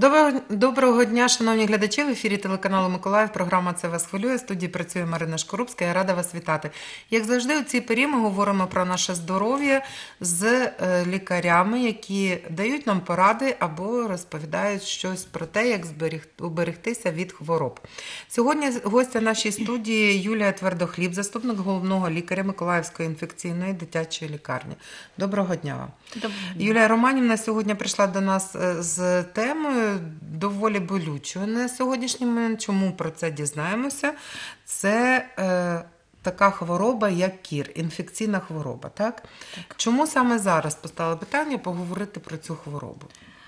Доброго дня, шановні глядачі. В ефірі телеканалу Миколаїв. Програма «Це вас хвилює». В студії працює Марина Шкорубська. Я рада вас вітати. Як завжди, у цій порі ми говоримо про наше здоров'я з лікарями, які дають нам поради або розповідають щось про те, як уберегтися від хвороб. Сьогодні гостя нашій студії Юлія Твердохліб, заступник головного лікаря Миколаївської інфекційної дитячої лікарні. Доброго дня вам. Доброго дня. Юлія Романівна сьогодні прийшла до нас з темою доволі болючою на сьогоднішній момент. Чому про це дізнаємося? Це така хвороба, як кір, інфекційна хвороба, так? Так. Чому саме зараз постало питання поговорити про цю хворобу?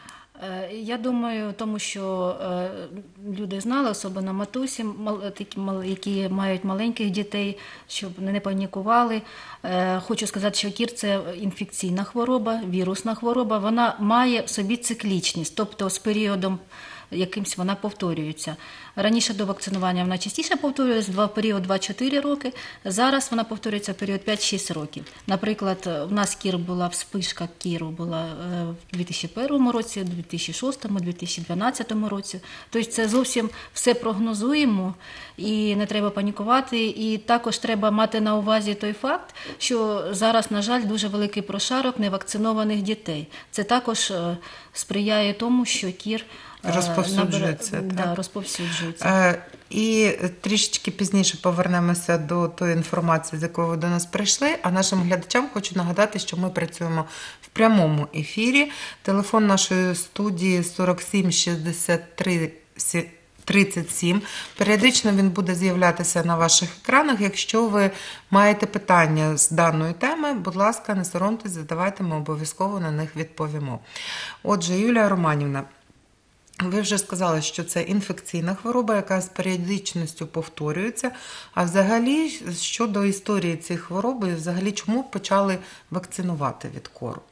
Я думаю, тому що люди знали, особливо матусі, які мають маленьких дітей, щоб не панікували. Хочу сказати, що кір – це інфекційна хвороба, вірусна хвороба. Вона має в собі циклічність, тобто з періодом якимсь вона повторюється. Раніше до вакцинування вона частіше повторювалася, в період 2-4 роки. Зараз вона повторюється в період 5-6 років. Наприклад, у нас кір була, вспишка кіру була в 2001 році, 2006, 2012 році. Тобто це зовсім все прогнозуємо і не треба панікувати. І також треба мати на увазі той факт, що зараз, на жаль, дуже великий прошарок невакцинованих дітей. Це також сприяє тому, що кір розповсюджується. Да, розповсюджується. І трішечки пізніше повернемося до тої інформації, з якою ви до нас прийшли. А нашим глядачам хочу нагадати, що ми працюємо в прямому ефірі. Телефон нашої студії 47 63 37. Періодично він буде з'являтися на ваших екранах. Якщо ви маєте питання з даної теми, будь ласка, не соромтесь, задавайте, ми обов'язково на них відповімо. Отже, Юлія Романівна, ви вже сказали, що це інфекційна хвороба, яка з періодичністю повторюється. А взагалі, щодо історії цієї хвороби, взагалі чому почали вакцинувати від кору?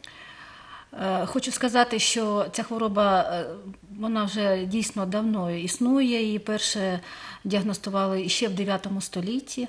Хочу сказати, що ця хвороба, вона вже дійсно давно існує. Її перше діагностували ще в 9 столітті.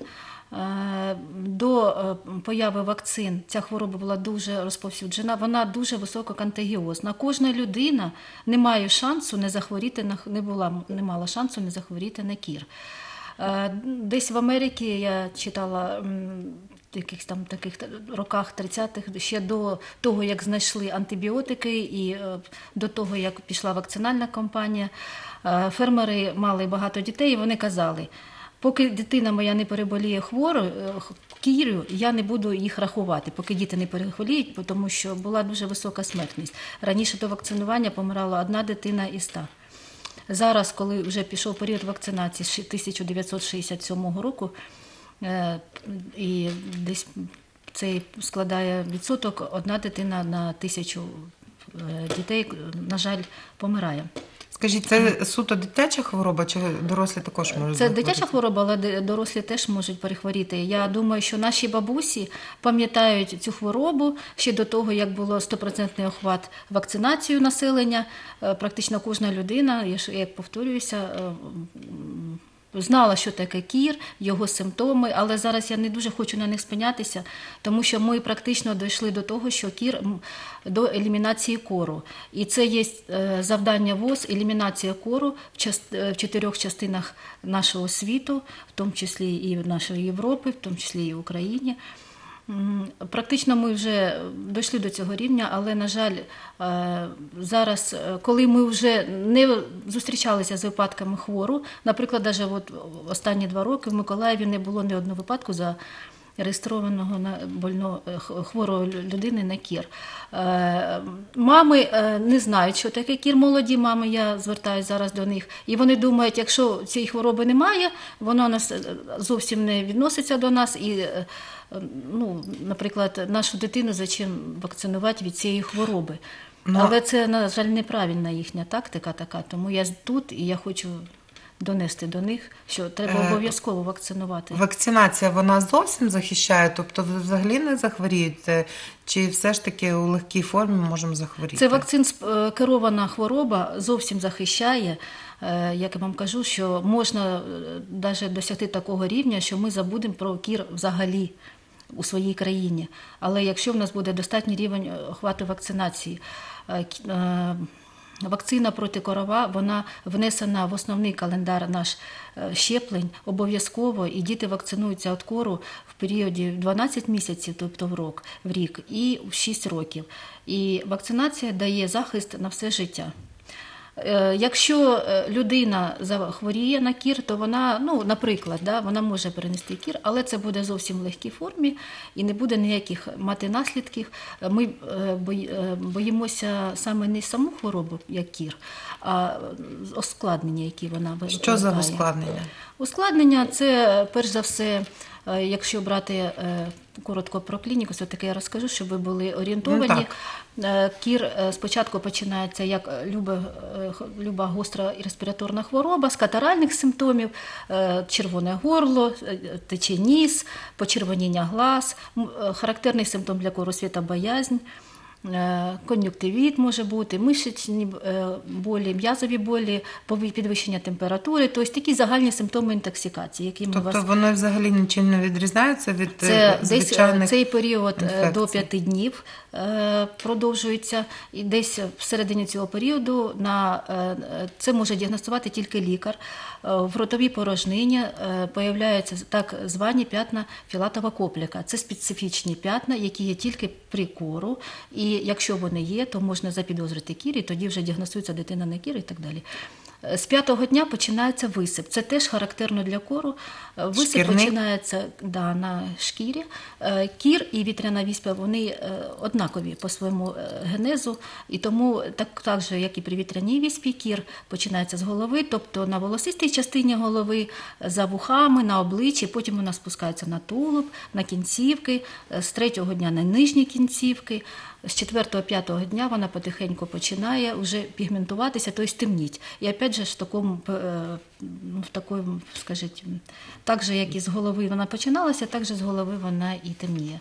До появи вакцин ця хвороба була дуже розповсюджена, вона дуже висококонтагіозна. Кожна людина не має шансу не захворіти, не мала шансу не захворіти на кір. Десь в Америці я читала в якихось там таких роках 30-х, ще до того, як знайшли антибіотики і до того, як пішла вакцинальна кампанія, фермери мали багато дітей і вони казали: поки дитина моя не переболіє кір'ю, я не буду їх рахувати, поки діти не перехворіють, тому що була дуже висока смертність. Раніше до вакцинування помирала 1 дитина із 100. Зараз, коли вже пішов період вакцинації з 1967 року, і десь цей складає відсоток, 1 дитина на 1000 дітей, на жаль, помирає. Скажіть, це суто дитяча хвороба, чи дорослі також можуть захворіти? Це дитяча хвороба, але дорослі теж можуть перехворіти. Я думаю, що наші бабусі пам'ятають цю хворобу ще до того, як було 100% охват вакцинацією населення. Практично кожна людина, як повторююся, знала, що таке кір, його симптоми, але зараз я не дуже хочу на них спинятися, тому що ми практично дійшли до того, що кір до елімінації кору. І це є завдання ВОЗ – елімінація кору в 4 частинах нашого світу, в тому числі і в нашої Європи, в тому числі і в Україні. Практично ми вже дійшли до цього рівня, але, на жаль, зараз, коли ми вже не зустрічалися з випадками хвору, наприклад, навіть от останні 2 роки в Миколаєві не було ні одного випадку зареєстрованого хворої людини на кір. Мами не знають, що таке кір, молоді мами, я звертаюся зараз до них, і вони думають, якщо цієї хвороби немає, воно зовсім не відноситься до нас, і наприклад, нашу дитину зачем вакцинувати від цієї хвороби. Але це, на жаль, неправильна їхня тактика така, тому я тут і я хочу донести до них, що треба обов'язково вакцинувати. Вакцинація, вона зовсім захищає? Тобто ви взагалі не захворієте? Чи все ж таки у легкій формі можемо захворіти? Це вакцин-керована хвороба зовсім захищає. Як я вам кажу, що можна навіть досягти такого рівня, що ми забудемо про кір взагалі у своїй країні. Але якщо в нас буде достатній рівень охвату вакцинації, вакцина проти корова, вона внесена в основний календар наш щеплень обов'язково, і діти вакцинуються від кору в періоді 12 місяців, тобто в рік, і в 6 років. І вакцинація дає захист на все життя. Якщо людина захворіє на кір, то вона, наприклад, вона може перенести кір, але це буде зовсім в легкій формі і не буде ніяких мати наслідків. Ми боїмося саме не саму хворобу, як кір, а ускладнення, які вона викликає. Що за ускладнення? Ускладнення – це, перш за все, якщо брати коротко про клініку, все-таки я розкажу, щоб ви були орієнтовані. Кір спочатку починається як люба гостра респіраторна хвороба з катаральних симптомів, червоне горло, тече ніс, почервоніння глаз, характерний симптом для кору – світобоязнь, кон'юнктивіт може бути, мишечні болі, м'язові болі, підвищення температури, тобто такі загальні симптоми інтоксикації, які ми Тобто вони взагалі нічим не відрізняються від звичайних десь цей період інфекцій? до 5 днів продовжується, і десь всередині цього періоду це може діагностувати тільки лікар. В ротовій порожнині появляються так звані п'ятна філатова копліка. Це специфічні п'ятна, які є тільки при кору, і якщо вони є, то можна запідозрити кір, і тоді вже діагностується дитина на кір і так далі. З 5-го дня починається висип. Це теж характерно для кору. Висип починається на шкірі. Кір і вітряна віспа, вони однакові по своєму генезу. І тому, так же, як і при вітряній віспі, кір починається з голови, тобто на волосистій частині голови, за вухами, на обличчі, потім вона спускається на тулуб, на кінцівки, з 3-го дня на нижні кінцівки. З 4-5 дня вона потихеньку починає вже пігментуватися, тобто темніть. І опять же в такому, скажіть, так же, як і з голови вона починалася, так же з голови вона і темніє.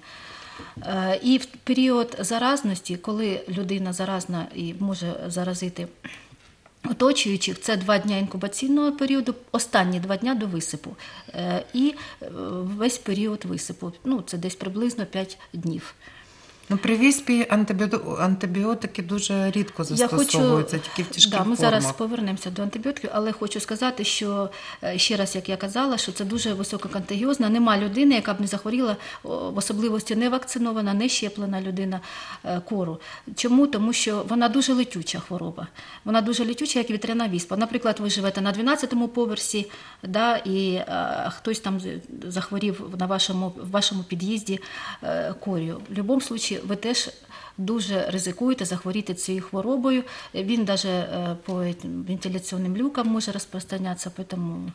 І в період заразності, коли людина заразна і може заразити оточуючих, це 2 дня інкубаційного періоду, останні 2 дня до висипу. І весь період висипу, це десь приблизно 5 днів. При віспі антибіотики дуже рідко застосовуються, тільки в тяжких формах. Ми зараз повернемося до антибіотиків, але хочу сказати, що, ще раз, як я казала, що це дуже висококонтагіозно. Нема людини, яка б не захворіла, в особливості не вакцинована, не щеплена людина кору. Чому? Тому що вона дуже летюча хвороба. Вона дуже летюча, як вітряна віспа. Наприклад, ви живете на 12-му поверсі, і хтось там захворів в вашому під'їзді кор'ю. В будь-якому випадку ви теж дуже ризикуєте захворіти цією хворобою. Він навіть по вентиляційним люкам може розпространятися, тому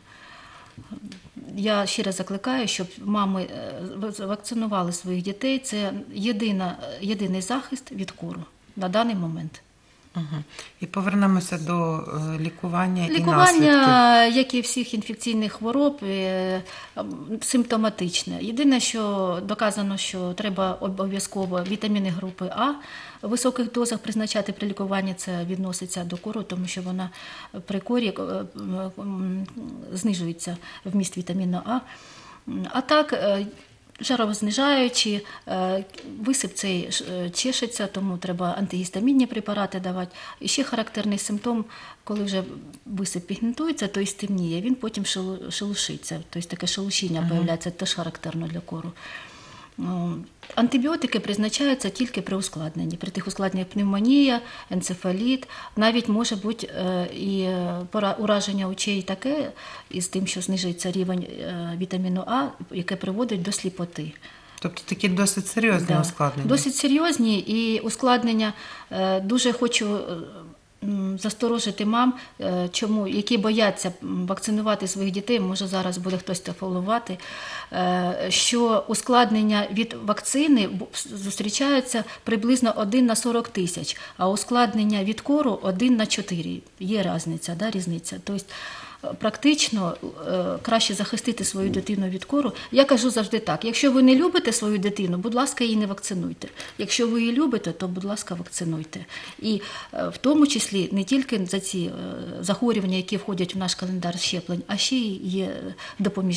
я ще раз закликаю, щоб мами вакцинували своїх дітей. Це єдиний захист від кору на даний момент. І повернемося до лікування і наслідків. Лікування, як і всіх інфекційних хвороб, симптоматичне. Єдине, що доказано, що треба обов'язково вітаміни групи А в високих дозах призначати при лікуванні, це відноситься до кору, тому що вона при корі знижується вміст вітаміну А. А так, жарознижаючі, висип цей чешеться, тому треба антигістамінні препарати давати. І ще характерний симптом, коли вже висип пігментується, то і стемніє, він потім шелушиться, тобто таке шелушіння з'являється, теж характерно для кору. Антибіотики призначаються тільки при ускладненні. При тих ускладненнях пневмонія, енцефаліт, навіть може бути і ураження очей таке, із тим, що знижується рівень вітаміну А, яке приводить до сліпоти. Тобто такі досить серйозні ускладнення? Досить серйозні, і ускладнення дуже хочу засторожити мам, які бояться вакцинувати своїх дітей, може зараз буде хтось тафолувати, що ускладнення від вакцини зустрічаються приблизно 1 на 40 тисяч, а ускладнення від кору 1 на 4. Є різниця. Тобто практично краще захистити свою дитину від кору. Я кажу завжди так, якщо ви не любите свою дитину, будь ласка, її не вакцинуйте. Якщо ви її любите, то, будь ласка, вакцинуйте. І в тому числі не тільки за ці захворювання, які входять в наш календар щеплень, а ще й є допоміжні.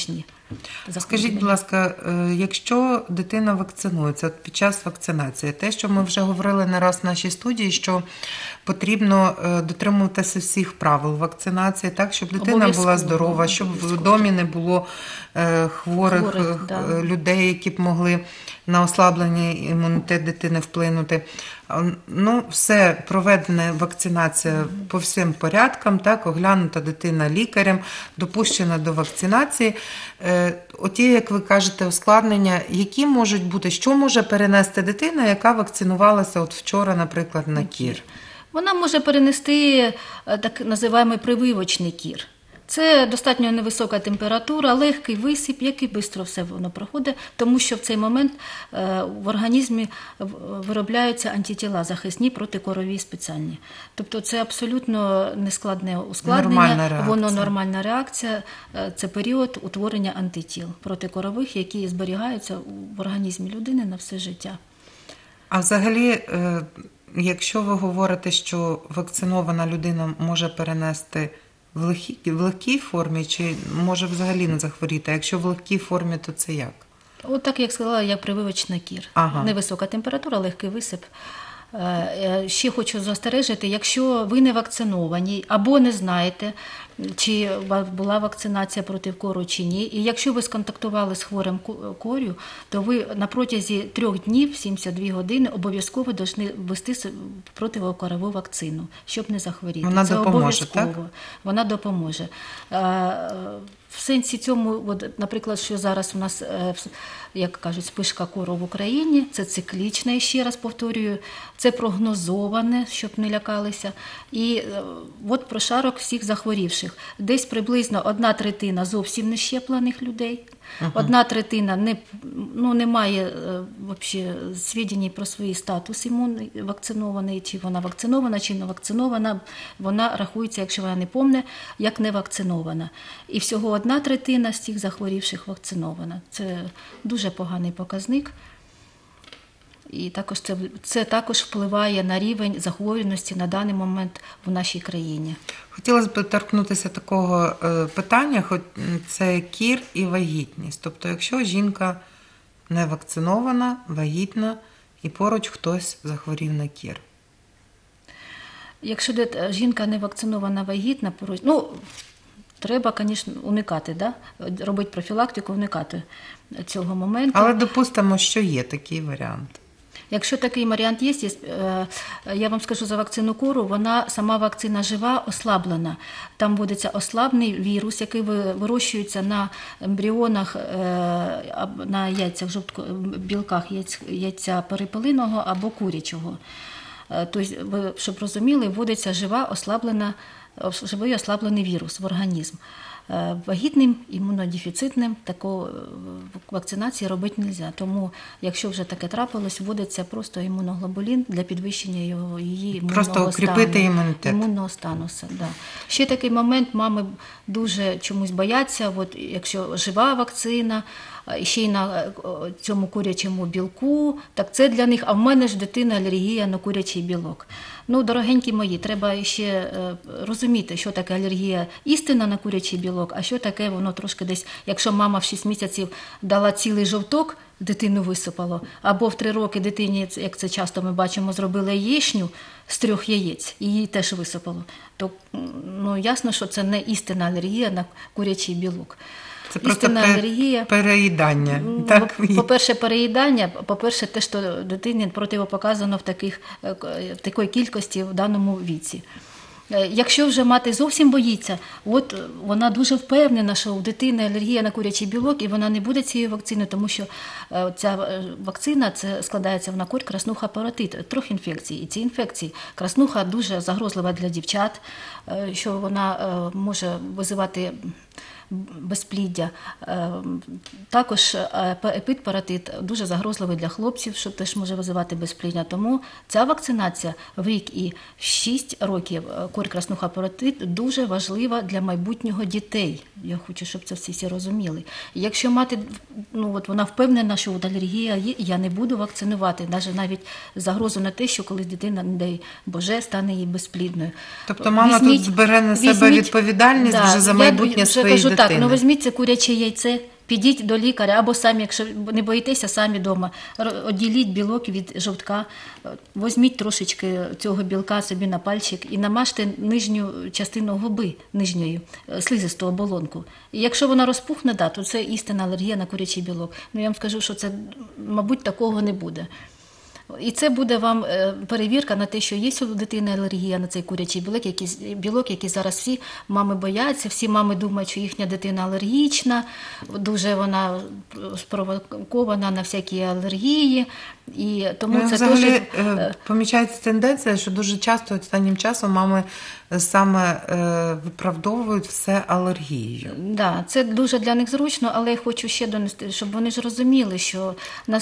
Скажіть, будь ласка, якщо дитина вакцинується от під час вакцинації, те, що ми вже говорили не раз в нашій студії, що потрібно дотримуватися всіх правил вакцинації, так, щоб дитина була здорова, щоб в домі не було хворих людей, які б могли на ослаблений імунітет дитини вплинути. Ну, все, проведена вакцинація по всім порядкам, так, оглянута дитина лікарем, допущена до вакцинації. Оті, як ви кажете, ускладнення, які можуть бути, що може перенести дитина, яка вакцинувалася от вчора, наприклад, на кір? Вона може перенести так називаємо прививочний кір. Це достатньо невисока температура, легкий висип, який швидко все воно проходить, тому що в цей момент в організмі виробляються антитіла захисні, протикорові спеціальні. Тобто це абсолютно нескладне ускладнення, воно нормальна реакція, це період утворення антитіл протикорових, які зберігаються в організмі людини на все життя. А взагалі, якщо ви говорите, що вакцинована людина може перенести в легкій формі, чи може взагалі не захворіти? А якщо в легкій формі, то це як? От так, як сказала, як прививочний кір. Невисока температура, легкий висип. Ще хочу застережити, якщо ви не вакциновані або не знаєте, чи була вакцинація проти кору чи ні, і якщо ви сконтактували з хворим кор'ю, то ви на протязі 3 днів, 72 години, обов'язково повинні ввести противокорову вакцину, щоб не захворіти. Вона допоможе, так? Вона допоможе. В сенсі цьому, от, наприклад, що зараз у нас, як кажуть, спишка кору в Україні, це циклічне, я ще раз повторюю, це прогнозоване, щоб не лякалися. І от прошарок всіх захворівших. Десь приблизно 1/3 зовсім не щеплених людей, 1/3 не має вообще свідчень про свій статус імунний, вакцинований, чи вона вакцинована, чи не вакцинована, вона рахується, якщо вона не помне, як не вакцинована. І всього 1/3 з цих захворівших вакцинована. Це дуже поганий показник. І також це також впливає на рівень захворюваності на даний момент в нашій країні. Хотілося б торкнутися такого питання, хоч це кір і вагітність. Тобто, якщо жінка не вакцинована, вагітна, і поруч хтось захворів на кір. Якщо жінка не вакцинована, вагітна, поруч, треба, звісно, уникати, робити профілактику, уникати цього моменту. Але допустимо, що є такий варіант. Якщо такий варіант є, я вам скажу за вакцину кору, сама вакцина жива, ослаблена. Там вводиться ослаблений вірус, який вирощується на ембріонах, на яйцях, білках яйця перепелиного або курячого. Тобто, щоб розуміли, вводиться живий ослаблений вірус в організм. Вагітним, імунодефіцитним такої вакцинації робити не можна. Тому, якщо вже таке трапилось, вводиться просто імуноглобулін для підвищення її імунного стану. Просто укріпити імунітет. Імунного станусу, да. Ще такий момент, мами дуже чомусь бояться, якщо жива вакцина, ще й на цьому курячому білку, так це для них, а в мене ж дитина алергія на курячий білок. Дорогенькі мої, треба ще розуміти, що таке алергія істина на курячий білок, а що таке воно трошки десь, якщо мама в 6 місяців дала цілий жовток, дитину висипало, або в 3 роки дитині, як це часто ми бачимо, зробили яєчню з 3 яєць, і її теж висипало, то ясно, що це не істинна алергія на курячий білок. Це просто переїдання. Так? По-перше, переїдання, по-перше, те, що дитині противопоказано в такій кількості в даному віці. Якщо вже мати зовсім боїться, вона дуже впевнена, що у дитини алергія на курячий білок, і вона не буде цією вакциною, тому що ця вакцина складається на корь, краснуха, паротит, 3 інфекцій. І ці інфекції, краснуха дуже загрозлива для дівчат, що вона може визивати безпліддя. Також епідпаратит дуже загрозливий для хлопців, що теж може визивати безпліддя. Тому ця вакцинація в рік і в 6 років корь, краснуха, паротит дуже важлива для майбутнього дітей. Я хочу, щоб це всі розуміли. І якщо мати, вона впевнена, що алергія є, я не буду вакцинувати, навіть загрозу на те, що колись дитина, не дай Боже, стане їй безплідною. Тобто мама тут збере на себе відповідальність вже за майбутнє своєї дитини. Так, візьміть це куряче яйце, підіть до лікаря, або самі, якщо не боїтеся, самі вдома. Одділіть білок від жовтка, візьміть трошечки цього білка собі на пальчик і намажте нижню частину губи, нижньої, слизисту оболонку. І якщо вона розпухне, да, то це істинна алергія на курячий білок. Ну, я вам скажу, що це, мабуть, такого не буде. І це буде вам перевірка на те, що є у дитини алергія на цей курячий білок, який зараз всі мами бояться, всі мами думають, що їхня дитина алергічна, дуже вона спровокована на всякі алергії. І тому це взагалі дуже... помічається тенденція, що дуже часто останнім часом мами саме виправдовують все алергією. Да, це дуже для них зручно, але я хочу ще донести, щоб вони ж розуміли, що на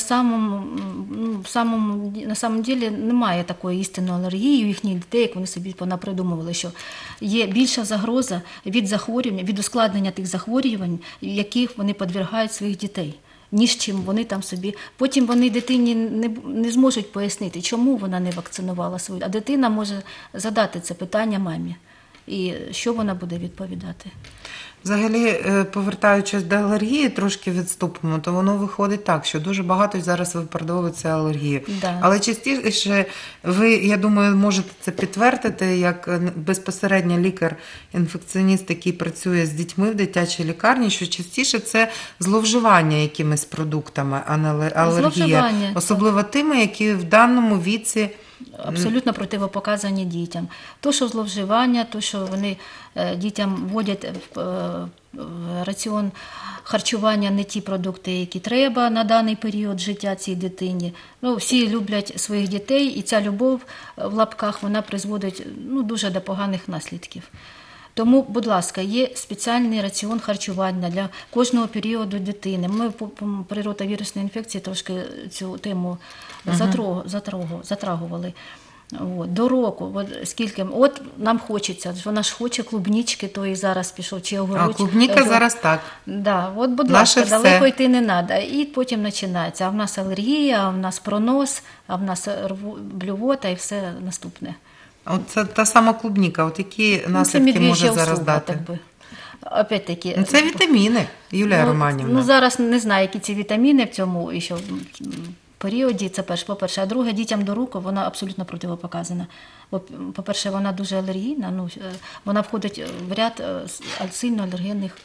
самом ділі немає такої істинної алергії у їхніх дітей, як вони собі понапридумували, що є більша загроза від захворювань, від ускладнення тих захворювань, яких вони підвергають своїх дітей, ніж чим вони там собі. Потім вони дитині не зможуть пояснити, чому вона не вакцинувала свою, а дитина може задати це питання мамі. І що вона буде відповідати? Взагалі, повертаючись до алергії, трошки відступимо, то воно виходить так, що дуже багато зараз виправдовується алергію. Да. Але частіше ви, я думаю, можете це підтвердити, як безпосередньо лікар-інфекціоніст, який працює з дітьми в дитячій лікарні, що частіше це зловживання якимись продуктами, а не алергія. Особливо тими, які в даному віці абсолютно противопоказані дітям. То, що зловживання, то, що вони дітям вводять в раціон харчування не ті продукти, які треба на даний період життя цій дитині. Ну, всі люблять своїх дітей, і ця любов в лапках, вона призводить дуже до поганих наслідків. Тому, будь ласка, є спеціальний раціон харчування для кожного періоду дитини. Ми при ротавірусній інфекції трошки цю тему затрагували. До року, скільки, нам хочеться, вона ж хоче клубнички, то і зараз пішов, чи огородь. А клубніка зараз так. Да, будь ласка, далеко йти не треба. І потім починається, а в нас алергія, а в нас пронос, а в нас блювота і все наступне. Це та сама клубніка, які наслідки може зараз дати? Опять-таки, це вітаміни, Юлія Романівна. Зараз не знаю, які ці вітаміни в цьому періоді, це по-перше. А друге, дітям до рук вона абсолютно противопоказана. По-перше, вона дуже алергійна, вона входить в ряд сильно алергенних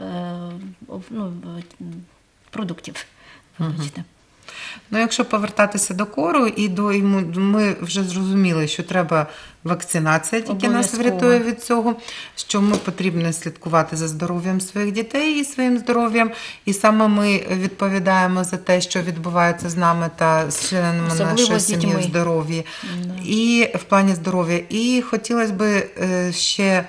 продуктів. Якщо повертатися до кору і ми вже зрозуміли, що треба вакцинація, тільки нас врятує від цього, що ми потрібно слідкувати за здоров'ям своїх дітей і своїм здоров'ям, і саме ми відповідаємо за те, що відбувається з нами та з членами нашої сім'ї в здоров'ї, і в плані здоров'я. І хотілося б ще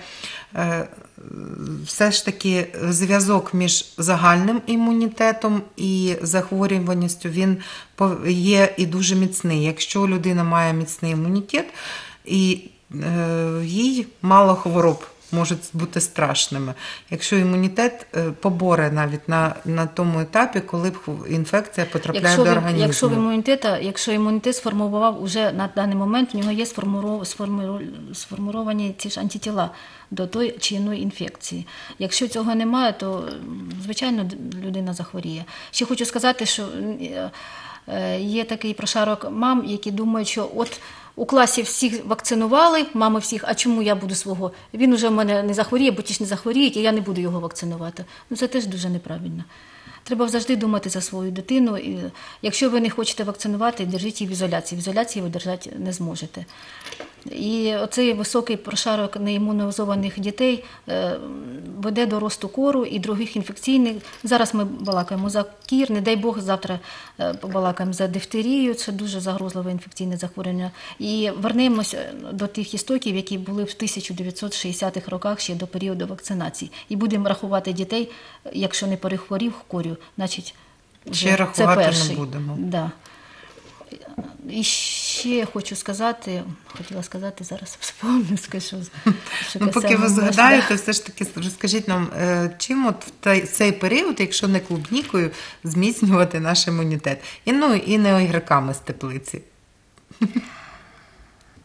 все ж таки зв'язок між загальним імунітетом і захворюваністю, він є і дуже міцний. Якщо людина має міцний імунітет, і їй мало хвороб можуть бути страшними. Якщо імунітет поборе навіть на тому етапі, коли інфекція потрапляє до організму. Якщо імунітет сформував уже на даний момент, у нього є сформовані ці ж антитіла до тої чи іної інфекції. Якщо цього немає, то, звичайно, людина захворіє. Ще хочу сказати, що є такий прошарок мам, які думають, що у класі всіх вакцинували, мами всіх, а чому я буду свого? Він уже в мене не захворіє, бо ті ж не захворіють, і я не буду його вакцинувати. Це теж дуже неправильно. Треба завжди думати за свою дитину. І якщо ви не хочете вакцинувати, держіть її в ізоляції. В ізоляції ви держати не зможете. І оцей високий прошарок неімунізованих дітей веде до росту кору і других інфекційних. Зараз ми балакаємо за кір, не дай Бог, завтра побалакаємо за дифтерію, це дуже загрозливе інфекційне захворювання. І вернемось до тих істоків, які були в 1960-х роках ще до періоду вакцинації. І будемо рахувати дітей, якщо не перехворів корю, значить ще рахувати не будемо. Да. І ще хочу сказати, зараз вспомню, скажу. Поки ви згадаєте, все ж таки розкажіть нам, чим в цей період, якщо не клубнікою, зміцнювати наш імунітет? І не огірками з теплиці.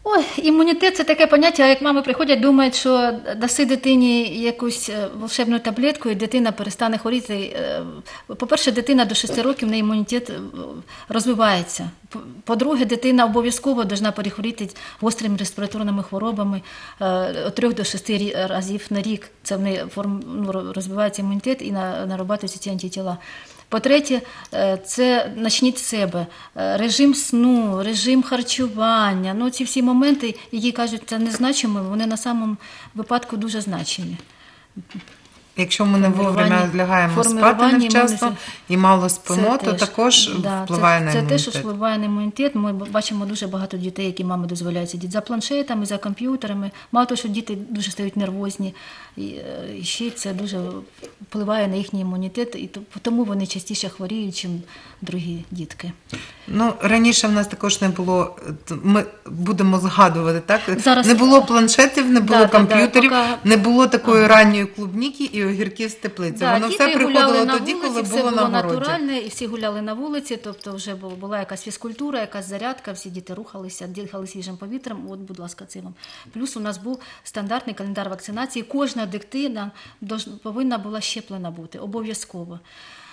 Ой, імунітет – це таке поняття, як мами приходять, думають, що даси дитині якусь волшебну таблетку, і дитина перестане хворіти. По-перше, дитина до 6 років, в неї імунітет розвивається. По-друге, дитина обов'язково повинна перехворіти гострими респіраторними хворобами від 3 до 6 разів на рік. Це в неї розвивається імунітет і нарабатуються ці антитіла. По-третє, це начніть з себе. Режим сну, режим харчування. Ну, ці всі моменти, які кажуть, це незначимо, вони на самому випадку дуже значимі. Якщо ми не вовремя лягаємо спати невчасно і мало спимо, то також впливає на імунітет. Це теж впливає на імунітет. Ми бачимо дуже багато дітей, які мами дозволяють сидіти за планшетами, за комп'ютерами. Мало того, що діти дуже стають нервозні, і ще це дуже впливає на їхній імунітет, і тому вони частіше хворіють, ніж другі дітки. Ну, раніше в нас також не було, ми будемо згадувати, так? Зараз... Не було планшетів, не було комп'ютерів, не було такої ранньої клубніки і огірків з теплиці. Воно все приходило тоді, коли було на городі. Натуральне, і всі гуляли на вулиці, тобто вже була якась фізкультура, якась зарядка, всі діти рухалися, дихали свіжим повітрям. От, будь ласка, це вам. Плюс у нас був стандартний календар вакцинації. Кожна дитина повинна була щеплена бути, обов'язково.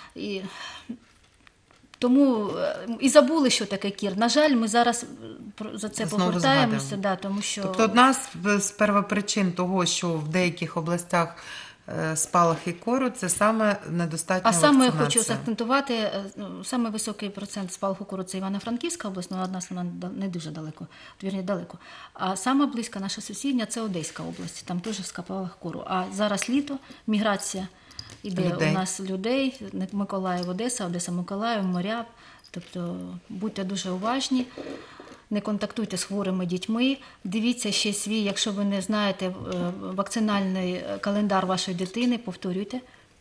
Тому і забули, що таке кір. На жаль, ми зараз за це повертаємося. Да, тому що... Тобто одна з первопричин того, що в деяких областях спалахи кору, це саме недостатня вакцинація. А саме я хочу заакцентувати, саме високий процент спалаху кору – це Івано-Франківська область, але від нас вона не дуже далеко, вірні, далеко. А саме близька наша сусідня – це Одеська область, там теж спалах кору. А зараз літо, міграція іде у нас людей, Миколаїв, Одеса, Одеса, Миколаїв, моря, тобто будьте дуже уважні. Не контактуйте з хворими дітьми, дивіться ще свій, якщо ви не знаєте вакцинальний календар вашої дитини, повторюйте.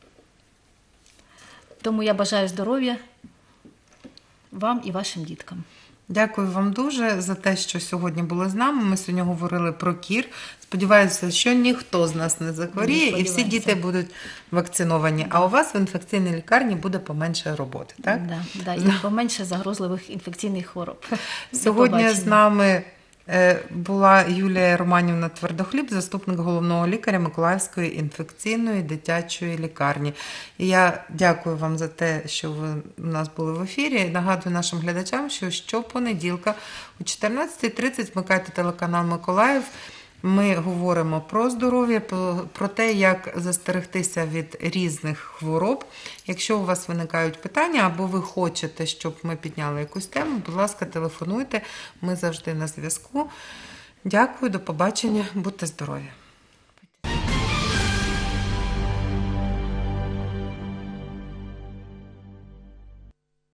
Тому я бажаю здоров'я вам і вашим діткам. Дякую вам дуже за те, що сьогодні були з нами. Ми сьогодні говорили про кір. Сподіваюся, що ніхто з нас не захворіє і всі діти будуть вакциновані. А у вас в інфекційній лікарні буде поменше роботи, так? Так, і поменше загрозливих інфекційних хвороб. Сьогодні з нами була Юлія Романівна Твердохліб, заступник головного лікаря Миколаївської інфекційної дитячої лікарні. І я дякую вам за те, що ви у нас були в ефірі. Нагадую нашим глядачам, що щопонеділка о 14:30 вмикайте телеканал Миколаїв. Ми говоримо про здоров'я, про те, як застерегтися від різних хвороб. Якщо у вас виникають питання або ви хочете, щоб ми підняли якусь тему, будь ласка, телефонуйте. Ми завжди на зв'язку. Дякую, до побачення, будьте здорові.